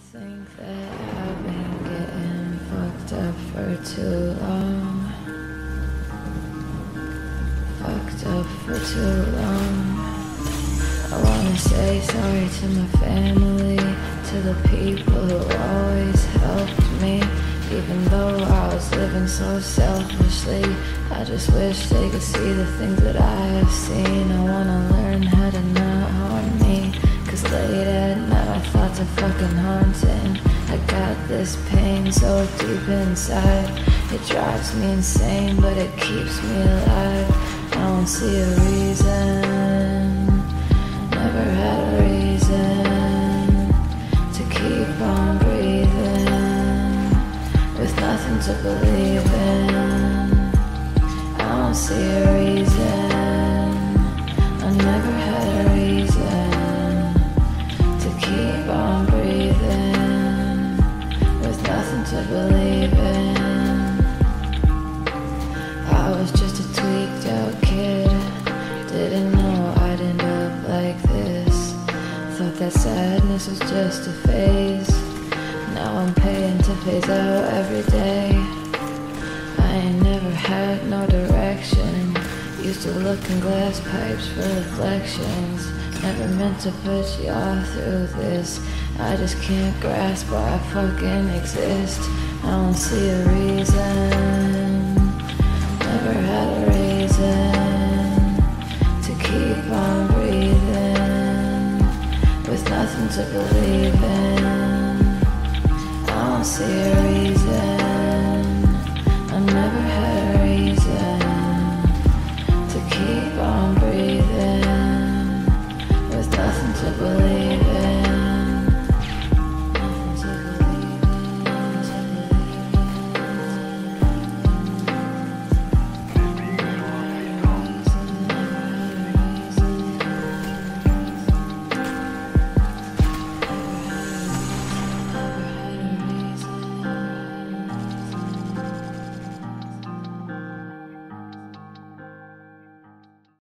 think that I've been getting fucked up for too long. Fucked up for too long. I wanna say sorry to my family, to the people who always helped me. Even though I was living so selfishly, I just wish they could see the things that I have seen. I wanna learn how to not harm me, 'cause late at night my thoughts are fucking haunting. I got this pain so deep inside, it drives me insane, but it keeps me alive. I don't see a reason, never had a reason to keep on breathing, with nothing to believe in. I don't see a reason, I never had a reason to keep on breathing, with nothing to believe in. I was just a tweaked out kid, didn't know I'd end up like this. Thought that sadness was just a phase, now I'm paying to phase out every day. I ain't never had no direction, used to look in glass pipes for reflections. Never meant to put y'all through this, I just can't grasp why I fucking exist. I don't see a reason, never had a reason to keep on breathing, with nothing to believe in. I don't see a reason, I never had a reason to keep on breathing, with nothing to believe in.